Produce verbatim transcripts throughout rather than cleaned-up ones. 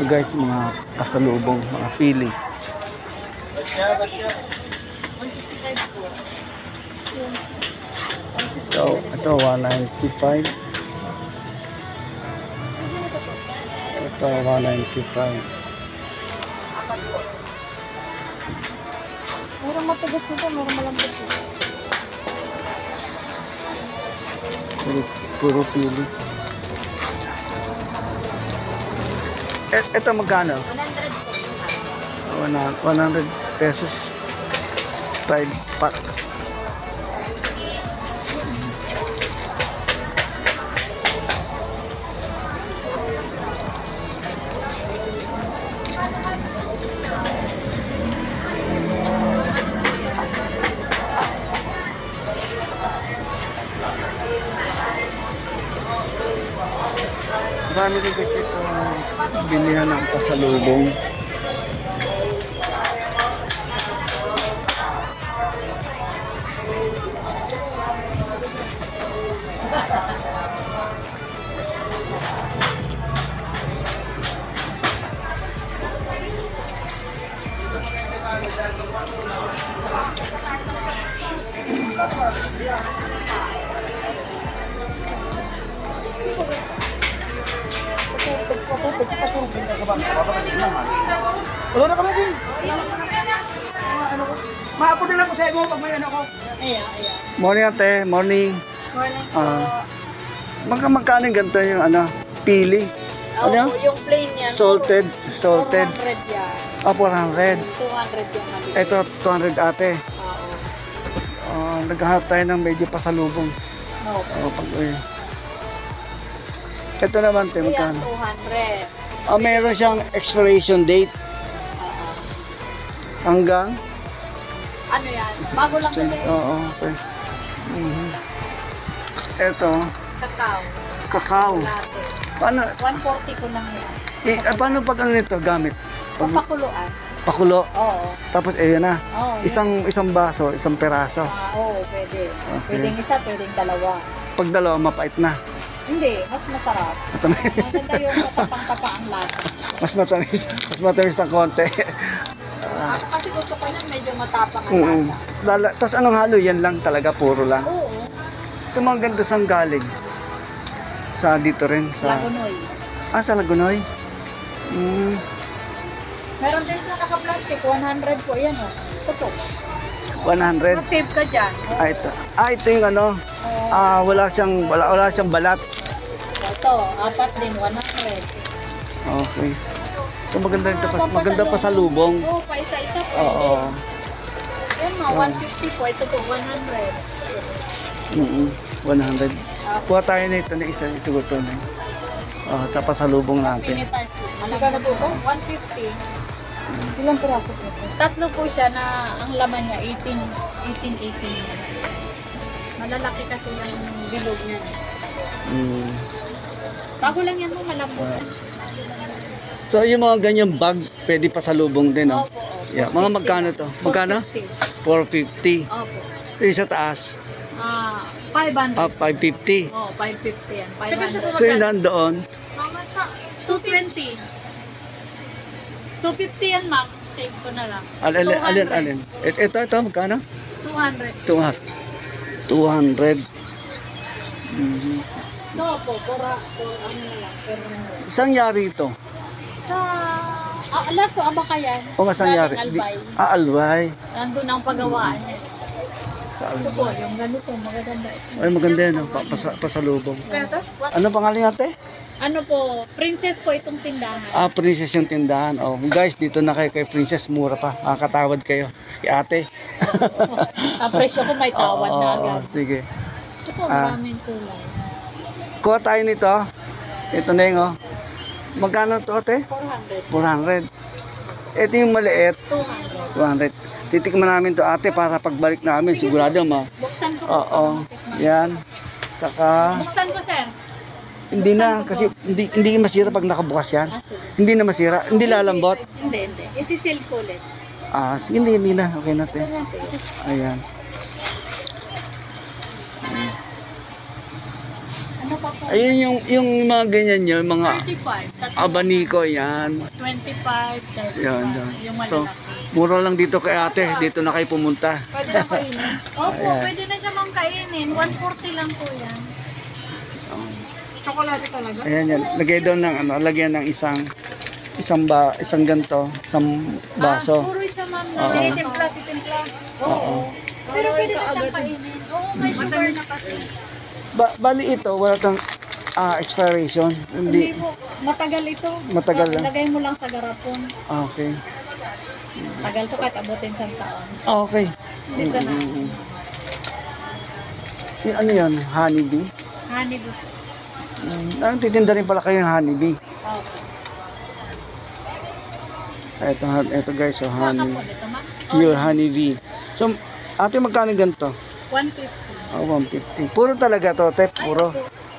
guys, mga kasalubong, mga pili. So, ito one ninety-five. Ito one ninety-five. Merong matigas nito, merong malambot nito. Puro, puro pili. E, ito magkano? one hundred po. one hundred pesos. five pack. Marami rin dito uh, bilihan ng pasalubong. Wala na kami din. Maapod na lang ko sa inyo pag may ano ko. Ayan, ayan. Morning ate, morning. Morning po. Ah. Magka magkano yung ganito yung ano, pili? Oh, Ano? yung plain yan. Salted, salted. four hundred yan. Ah, four hundred. two hundred yung mali. Ito, two hundred ate. Oo. Ah, naghahanap tayo ng medyo pasalubong. No. Oh, pag uwi. Ito naman, te, Yan, magkano? two hundred. Ah, meron siyang expiration date. Oo. Hanggang? Ano yan? Bago lang kasi. Oo, okay. Mhm. Ito, Kakao. kakao. Latte. Paano, one forty ko lang yan. eh, ah, paano pag ano nito, gamit? Pag Papakuluan. pakulo, Oo. tapos eh, yan na. Oo. yan. Isang, isang baso, isang peraso. Ah, oo, pwede. Okay. Pwedeng isa, pwedeng dalawa. Pag dalawa, mapait na. Hindi, mas masarap. Matamis. Maganda yung matapang-tapa ang lasa. Mas matamis. Mas matamis ng konti. Ako kasi gusto ko na medyo matapang ang Mm. lasa. Lala, tapos anong halo? Yan lang talaga, puro lang. Oo. So mga ganda sang galing. Sa dito rin. Sa, Lagunoy. ah, sa Lagunoy. Mm. Meron din po naka-plastic, one hundred po. Yan o. Tutok. one hundred. Mas save ka dyan. Oo. Ah, ito. Ah, ito yung ano. Oo. Ah, wala siyang, wala, wala siyang balat. Ito, apat din, one hundred. Okay. So maganda ito. Pas, maganda pa sa lubong. Oo, pa isa-isa po. Oo. Yan mo, one fifty po. Ito po, one hundred. Mm one hundred. Kuha tayo na ito na isa. Ito ito na. Oh, tapos sa lubong natin. Magkano po ito? one fifty. Ilang piraso po ito? Tatlo po siya na ang laman niya, eighteen, eighteen, eighteen. Malalaki kasi yung bilog niya. Mm. Bago lang yan mo, malambot. So yung mga ganyang bag, pwede pa sa lubong din, no? Opo, opo. Yeah, mga magkano to? Magkano? four fifty. Opo. Yung sa taas, Ah, five hundred. ah, five fifty. Oh, five fifty yan. five hundred. So yung nandoon, Mama, sa two twenty. two fifty yan, ma'am. Save ko na lang. alin, alin, alin. Et- Ito, ito, magkano? two hundred. two hundred. two hundred. Mhm. No po, pura, pura, ano na lang. Pero Isang yari ito. sa, ah, alam ko, abaka yan. O nga isang yari. Galing Di- Albay. Ah, Albay. Nandun ang pagawaan niya. Sa Ito po, Albay. yung ganito, magaganda. Ay, maganda yun, no? Pa, pasa, pasalubong. Ito? Ano pangalan natin? Ano po, princess po itong tindahan. Ah, Princess yung tindahan. Oh, guys, dito na kayo kay Princess, mura pa. Makakatawad kayo. Kay ate. Ang presyo ko may tawad Oo, na oo, agad. sige. Ito po, Ah. maraming kulay. Kuha tayo nito. Ito na yung, oh. Magkano to, ate? four hundred. four hundred. Ito yung maliit. two hundred. two hundred. Titikman namin to, ate, para pagbalik namin. Sigurado, ma. Buksan ko po. Oo. Yan. Saka, Buksan ko, sir. hindi na. Kasi hindi, hindi masira pag nakabukas yan. Ah, sige. Hindi na masira. Hindi lalambot. Hindi, hindi. Isisil ko ulit. Ah, sige, hindi, hindi na. Okay na, Ito te. na, sir. Ayan. Ano pa po? Ayun yung, yung mga ganyan yun, mga thirty-five. Tatlo. abaniko yan. twenty-five, thirty-five. Yan, yan. Yung So, malalaki. mura lang dito kay ate. Dito na kayo pumunta. Pwede na kainin? Opo, Ayan. pwede na siya mong kainin. one forty lang po yan. Chocolate talaga? Ayan yan. Lagay doon ng ano, lagyan ng isang isang ba, isang ganto, isang baso. Ah, puro siya ma'am na. Oo. Titimpla, titimpla. Oo. Oo. Pero pwede na siyang kainin. Oo, may sugar na kasi. Ba, bali ito, wala kang ah, expiration. Hindi Hindi. po. Matagal ito. Matagal lang. Lagay mo lang sa garapon. Ah, okay. Tagal to kahit abutin sa taon. Ah, okay. Dito na. Mm-hmm. Y- ano yan? Honeybee? Honey po. Mm, ah, titinda rin pala kayo ng honeybee. Okay. Ito, ha- ito guys, so Kuha ka honey. po dito ma'am. Pure honeybee. So, ate magkano ganito? one fifty. Oh, one fifty. Puro talaga to, te, puro.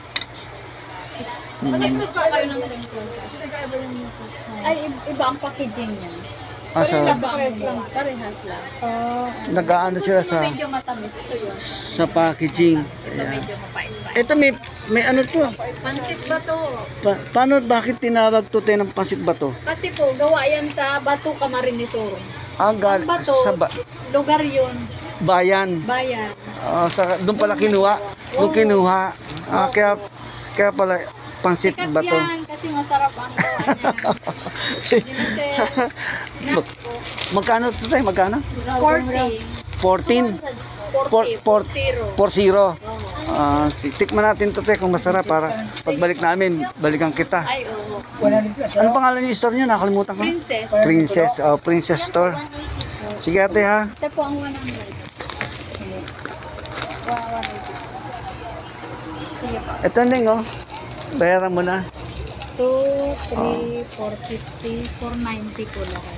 Kasi po kayo ng twenty. Ay, i- iba ang packaging niya. Ah, sa, Parehas lang. Parehas lang. Oh. nag-aano sila sa Medyo matamis. Ito yun. sa packaging. Ito Ayan. medyo mapait-pait. Ito may, may ano to? Pansit ba to? Pa, paano, bakit tinawag to te ng pansit bato? Kasi po, gawa yan sa Bato Camarines Sur. Ah, gal, Ang bato, sa ba, lugar yun. bayan. Bayan. Ah, sa, doon pala kinuha. Doon kinuha. Ah, kaya, kaya pala pansit Sikat bato. yan kasi masarap ang gawa niya. Ginisel. Mag- magkano to tayo? Magkano? forty. fourteen? forty. Por- Zero. four zero. Ah, si tikman natin to te kung masarap para pagbalik namin, balikan kita. Ay, oo. Ano pangalan yung store niya? Nakalimutan ko. Princess. Princess, oh, Princess Store. Sige ate ha. Ito po ang one hundred. Wow, one hundred. Sige po. Ito Ning, oh. Bayaran mo na. two, three, four fifty, four ninety po lahat.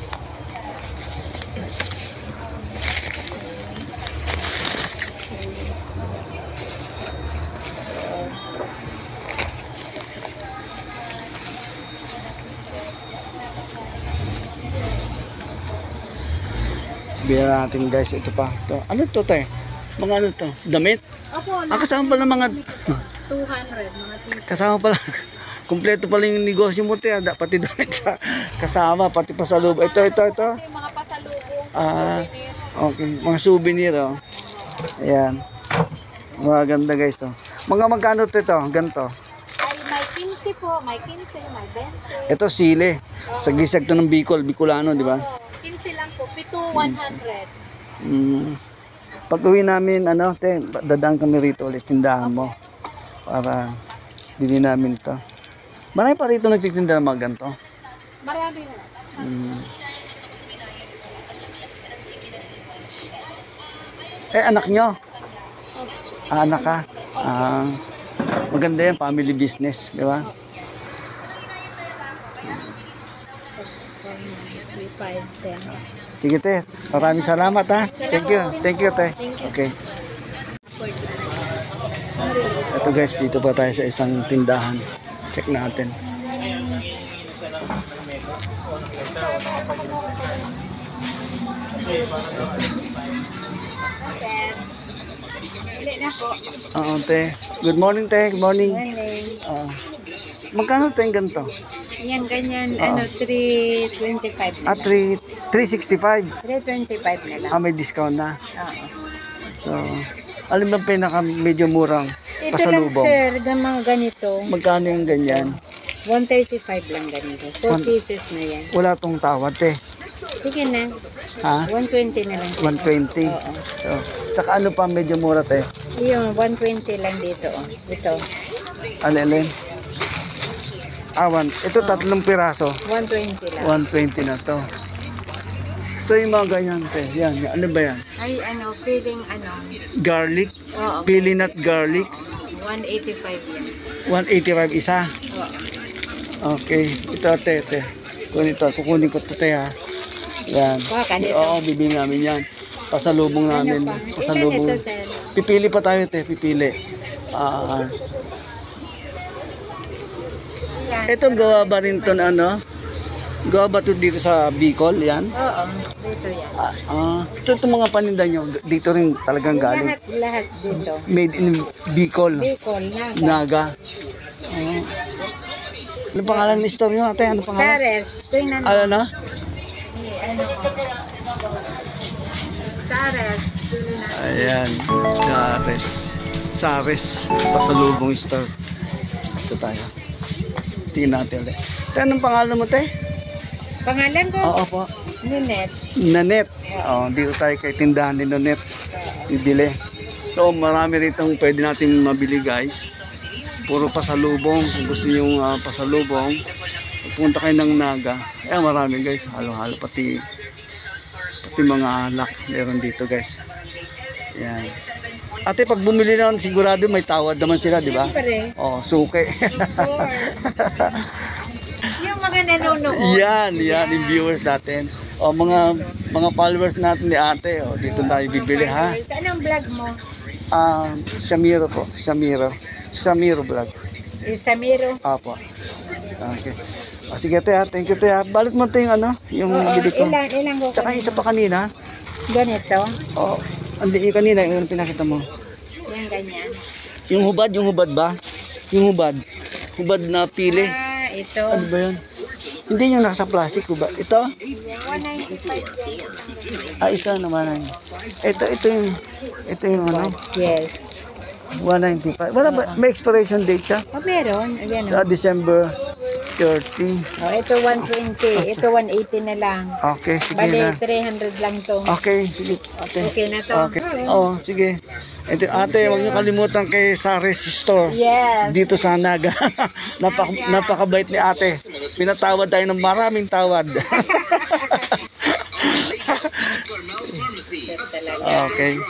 Bayaran natin guys, ito pa. Ito. Ano to te? Mga ano to? Damit? Opo, Ah, kasama pala mga, two hundred, mga two. kasama pala. Kumpleto pala yung negosyo mo te. ah. Pati damit sa kasama, pati pasalubong. Ito, ito, ito. Kasi mga pasalubong, Ah, souvenir. okay. Mga souvenir, oh. Ayan. Mga ganda guys, to. Mga magkano to ito? Ganto. Ay, may fifty po, may fifty, may twenty. Ito sili. Sa gisag to ng Bicol, Bicolano, di ba? Oo, fifty lang po, pito one hundred. Mm. Pag uwi namin, ano, te, dadaan kami rito ulit, tindahan mo. Para bili namin to. Marami pa rito nagtitinda ng mga ganito. Marami na. Mm. Eh, anak nyo? Ah, anak ka? Ah, maganda yan, family business, di ba? three, five, ten. Sige te, maraming salamat ha. Thank you, thank you te. Okay. Ito guys, dito pa tayo sa isang tindahan. Check natin. Hindi na po. Oo te. Good morning te, good morning. Ah, magkano te yung ganito? Yan, ganyan, Oo. ano, three twenty-five na Ah, lang. three sixty-five. three twenty-five na lang. Ah, may discount na. Oo. So, alam ba pinaka medyo murang Ito lang, pasalubong? sir, ng mga ganito, Magkano yung ganyan? one thirty-five lang ganito. four One- pieces na yan. Wala tong tawad te. Sige na, Ha? one twenty na lang. one twenty. Oo. So, tsaka ano pa medyo mura te? Yung one twenty lang dito. Oh. Ito, Alelen. Ah, one. Ito tatlong piraso. one twenty lang. one twenty na to. So yung mga ganyan te. Yan. Ano ba yan? Ay, ano, feeling ano, Garlic. oo, Pili nut garlic. one eighty-five yan. one eighty-five isa. Oo. Okay. Ito te. te. Kunin ito. Kukunin ko ito te ha. Yan. Kuha ka nito. Oo, bibili namin yan. Pasalubong namin. Ano pa? Pasalubong. Ilan ito, sir? Pipili pa tayo te. Pipili. Ah. Yan. Ito gawa ba rin to na ano? Gawa ba to dito sa Bicol? Yan? Oo, dito yan. Ah, ah. Ito itong mga paninda nyo, dito rin talagang galing. Lahat, lahat dito. Made in Bicol, Bicol, Naga. Naga. Ah. Ano pangalan ng store nyo, ate? Ano pangalan? Sares. Tingnan mo. Ano na? Eh, ano ko. Sares. Pili na. Ayan. Sares. Sares. Pasalubong store. Ito tayo. Tingnan natin ulit. Te, anong pangalan mo, te? Pangalan ko? Oo po. Ninette. Nanet. Oh, dito tayo kay tindahan ni Nanet. Bibili. So, marami rito pwede natin mabili, guys. Puro pasalubong. Kung gusto niyo uh, pasalubong, punta kayo ng Naga. Eh, marami, guys. Halo-halo. Pati, pati mga alak. Meron dito, guys. Yan. Ate, pag bumili naman, sigurado may tawad naman sila, di ba? Siyempre. Oh, suke. Of course. Yung mga nanonood. Yan, yan, yung viewers natin. O, mga mga followers natin ni ate. O, dito tayo bibili, ha? Anong vlog mo? Ah, Shamiro po. Shamiro. Shamiro vlog. Eh, Samiro. Apo. Okay. O, sige, te, ha. Thank you, te, ha. Balik mo te yung ano, yung Oo, nabili ko. ilan, ilan ko. Tsaka yung isa pa kanina. Ganito. O, andi yung kanina, yung pinakita mo. Yan, ganyan. Yung hubad, yung hubad ba? Yung hubad. Hubad na pili. Ah, ito. Ano ba yun? Hindi yung nasa plastic, hubad. Ito? one ninety-five yan. Ah, isa naman. Ay. Ito, ito yung, ito yung ano, Yes. one ninety-five. Wala ba, may expiration date siya? Oh, meron. Ayan, Ah, oh. December thirty. Oh, ito one twenty. Ito one eighty na lang. Okay, sige Bali, na. three hundred lang to. Okay, sige. Ate. Okay na to. Okay. Oh, sige. Ito, ate, huwag niyo kalimutan kay Sares Store. Yes. Dito sa Naga. Napaka, napakabait ni ate. Pinatawad tayo ng maraming tawad. Okay.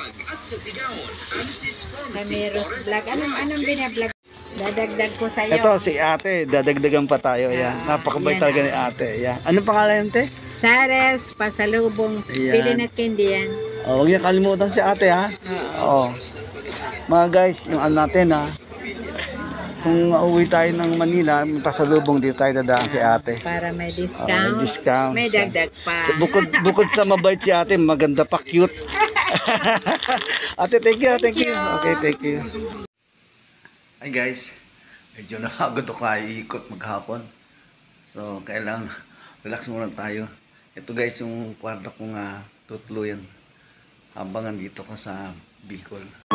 Samiro's vlog. Anong, anong binablog? Dadagdag ko sa'yo. Ito si ate, dadagdagan pa tayo. Yan. Napakabait Yan. talaga ni ate. Yan. Anong pangalan ate? Sares, pasalubong. Ayan. Pili na candy yan. Oh, huwag niyo kalimutan si ate, ha? Oo. Mga guys, yung ano natin, ha? Kung uuwi tayo ng Manila, may pasalubong dito tayo dadaan kay ate. Para may Oh, discount. may discount. May dagdag pa. So, bukod, bukod sa mabait si ate, maganda pa, cute. Ate, thank you, thank you. Okay, thank you. Hi guys, medyo nakagod ako iikot maghapon. So, kailangan relax muna tayo. Ito guys, yung kwarto kong uh, tutuluyan habang andito ka sa Bicol.